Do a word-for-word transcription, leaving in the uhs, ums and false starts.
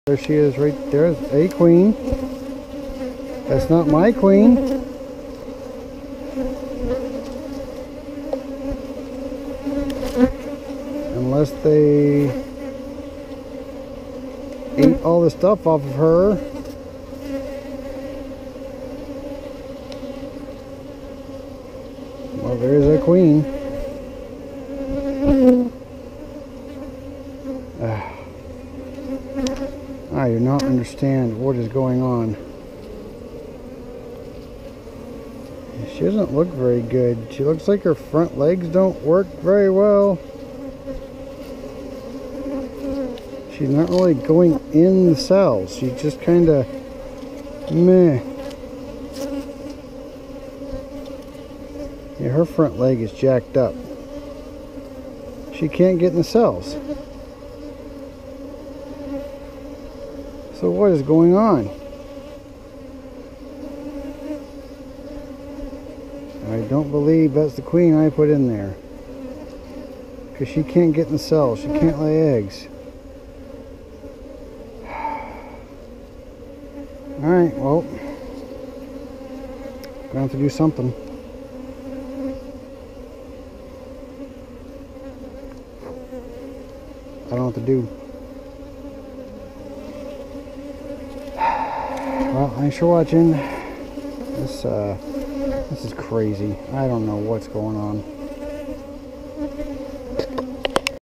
There she is right there, a queen. That's not my queen. Unless they ate all the stuff off of her. Well, there's a queen. Ah. I do not understand what is going on. She doesn't look very good. She looks like her front legs don't work very well. She's not really going in the cells. She's just kind of meh. Yeah, her front leg is jacked up. She can't get in the cells. So what is going on? I don't believe that's the queen I put in there. Because she can't get in the cells. She can't lay eggs. Alright, well. Gonna have to do something. I don't know what to do. Well, thanks for watching. This, uh, this is crazy. I don't know what's going on.